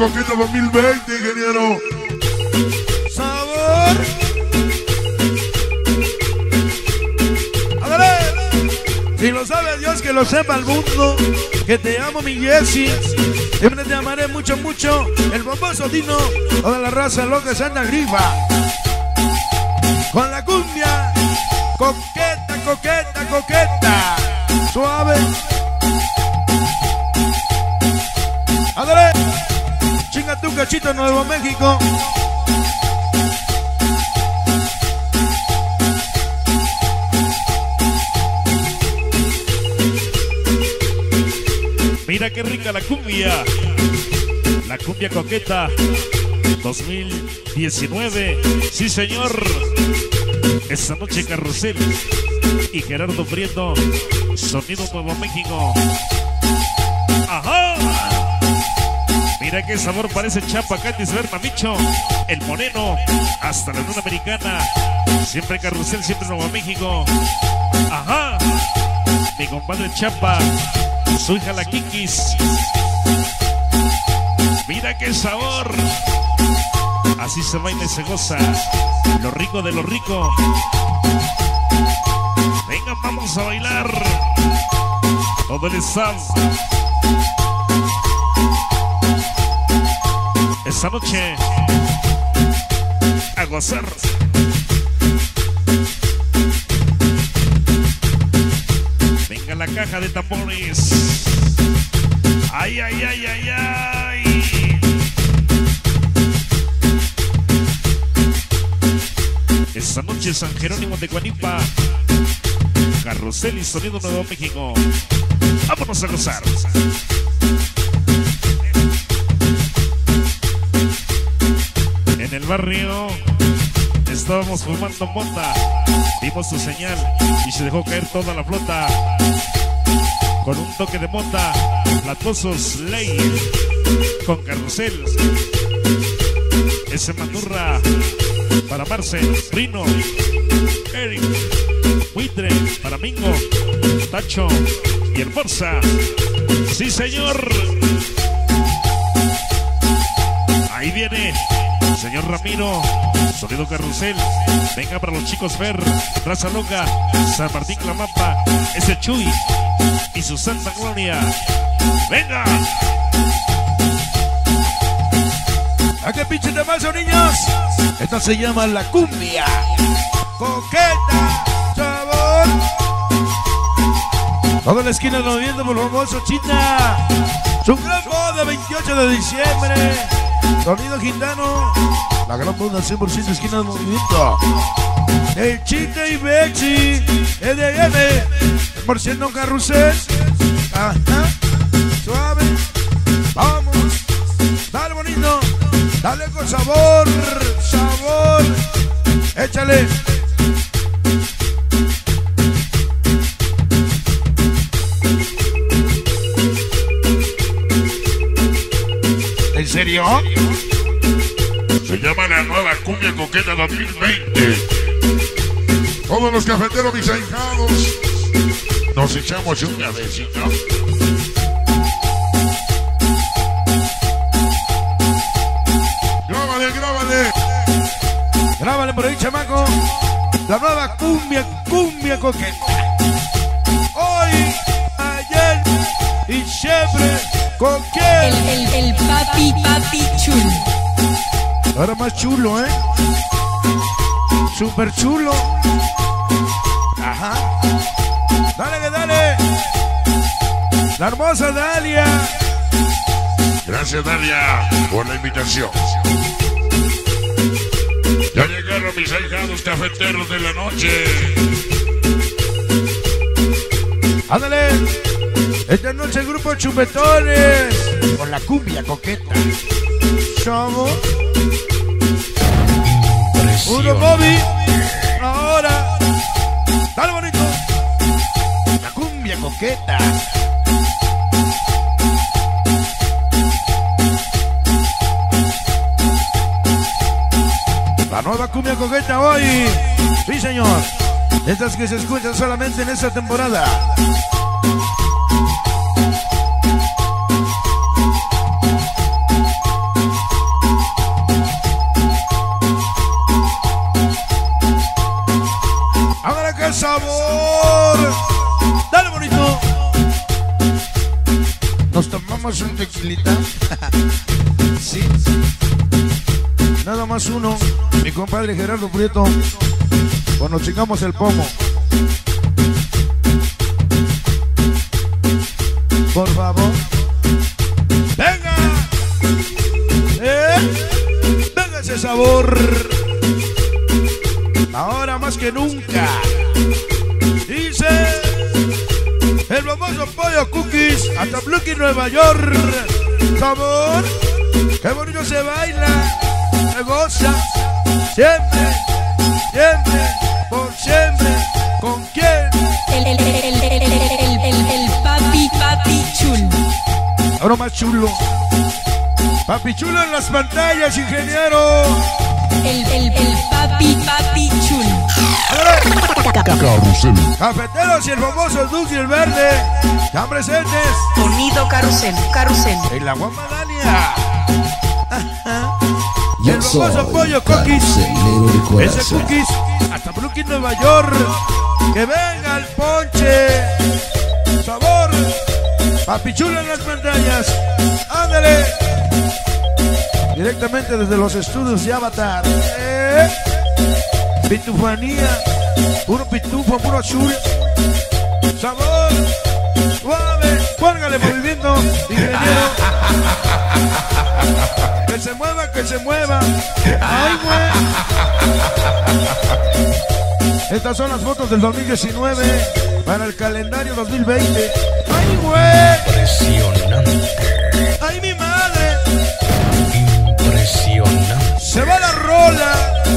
Coqueta 2020, ingeniero. Sabor. ¡Ándale! Si lo sabe Dios, que lo sepa el mundo. Que te amo, mi Jessy. Siempre te amaré mucho, mucho. El bomboso Dino. Toda la raza loca Santa Grifa. Con la cumbia. Coqueta, coqueta, coqueta. Suave. ¡Ándale! Chinga tu cachito, Nuevo México. Mira qué rica la cumbia coqueta 2019. Sí, señor. Esta noche Carrusel y Gerardo Prieto, Sonido Nuevo México. Ajá. Mira qué sabor parece Chapa, Candice Bernamicho, el Moreno, hasta la Luna Americana. Siempre Carrusel, siempre Nuevo México. Ajá. Mi compadre Chapa, su hija la Kikis. Mira qué sabor. Así se baila y se goza. Lo rico de lo rico. Vengan, vamos a bailar. Todo el staff. Esta noche a gozar. Venga la caja de tambores. Ay, ay, ay, ay, ay. Esta noche San Jerónimo de Guanipa, Carrusel y Sonido Nuevo México. Vámonos a gozar. En el barrio estábamos fumando mota. Dimos su señal y se dejó caer toda la flota. Con un toque de mota, Platosos Ley con Carrusel. Ese Maturra para Marcel, Rino, Eric, Buitre, para Mingo, Tacho y el Forza. Sí, señor. Ahí viene señor Ramiro, Sonido Carrusel. Venga para los chicos Fer, Raza Loca, San Martín Clamapa, ese Chuy y su Santa Gloria. Venga. ¿A qué pinche te paso, niños? Esta se llama la cumbia coqueta, sabor. Toda la esquina del movimiento por el famoso Chita. Su gran boda 28 de diciembre. Sonido Gitano. La gran boda 100% esquina del movimiento. El Chita y Bexi. EDM. Por ciento Carrusel. Ajá. Suave. Vamos. Dale bonito. Dale con sabor. Sabor. Échale. ¿En serio? Se llama la nueva cumbia coqueta 2020. Todos los cafeteros mis ahijados nos echamos una besito. Grábale, grábale. Grábale por ahí, chamaco. La nueva cumbia coqueta. Hoy, ayer y siempre. ¿Con quién? El papi chulo. Ahora más chulo, ¿eh? Súper chulo. Ajá. Dale, que dale. La hermosa Dalia. Gracias, Dalia, por la invitación. Ya llegaron mis ahijados cafeteros de la noche. Ándale. Esta noche el grupo Chupetones con la cumbia coqueta. Somos Puro Bobby. Ahora. Dale bonito. La cumbia coqueta. La nueva cumbia coqueta hoy. Sí, señor. Estas que se escuchan solamente en esta temporada. sabor! Dale, bonito. Nos tomamos un tequilita. Sí. Nada más uno. Mi compadre Gerardo Prieto. Cuando chingamos el pomo. Por favor. ¡Venga! ¡Venga ese sabor! Ahora más que nunca. Dice el famoso pollo cookies hasta Brooklyn, Nueva York. Sabor. Qué bonito se baila. Se goza. Siempre. Siempre. Por siempre. ¿Con quién? El papi chulo. Ahora más chulo. Papi chulo en las pantallas, ingeniero. El papi chulo. Carrusel. Cafeteros y el famoso Dux y el Verde. Ya presentes. Sonido carrusel, carrusel. En la Guamadania. Yo El famoso soy pollo cookies. carcelero de Ese corazón. cookies hasta Brooklyn, Nueva York. Que venga el ponche. Sabor. Papi chulo en las pantallas. Ándale. Directamente desde los estudios de Avatar. Pitufanía. Puro pitufo, puro azul. Sabor. Suave. Póngale movimiento, ingeniero. Que se mueva, que se mueva. Ay, güey. Estas son las fotos del 2019 para el calendario 2020. Ay, güey. Impresionante. Ay, mi madre. Impresionante. Se va la rola.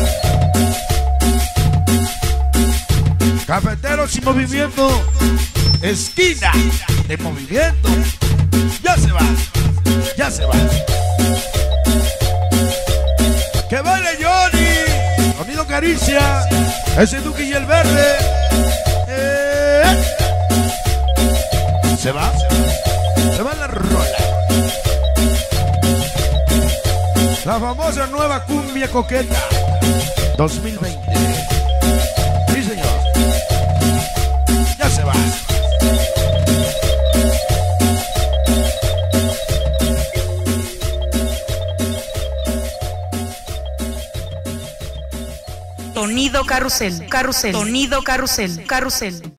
Cafeteros y movimiento. Esquina de movimiento. Ya se va. Ya se va. Que baile Johnny. Sonido caricia. Ese Duque y el Verde. Se va. Se va la rola. La famosa nueva cumbia coqueta 2020. Sí, señor. Ya se va. Sonido carrusel, carrusel. Sonido carrusel, carrusel.